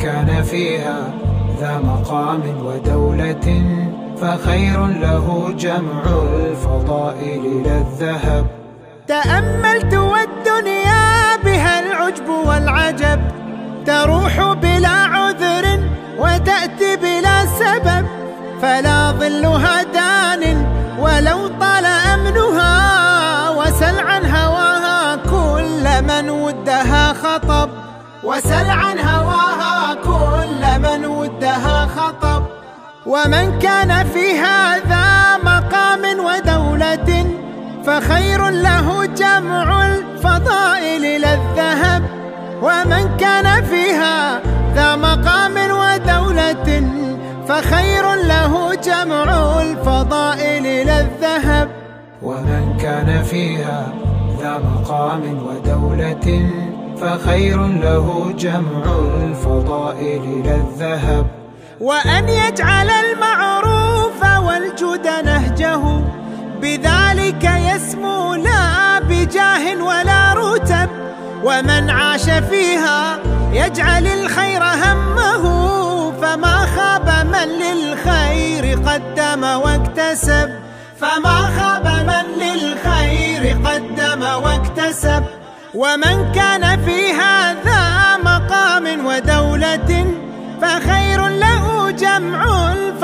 كان فيها ذا مقام ودولة فخير له جمع الفضائل لا الذهب. تأملت والدنيا بها العجب والعجب، تروح بلا عذر وتأتي بلا سبب، فلا ظلها دان ولو طال أمنها، وسل عن هواها كل من ودها خطب، وسل عن هواها كل من ودها خطب. ومن كان في هذا مقام ودولة فخير له جمع الفضائل لا الذهب. ومن كان فيها ذا مقام ودولة فخير له جمع الفضائل لا الذهب. ومن كان فيها ذا مقام ودولة فخير له جمع الفضائل لا الذهب. وأن يجعل المعروف والجود نهجه، بذلك يسمو لا بجاه ولا رتب. ومن عاش فيها يجعل الخير همه، فما خاب من للخير قدم واكتسب، فما خاب من للخير قدم واكتسب. ومن كان في هذا مقام ودولة فخير له جمع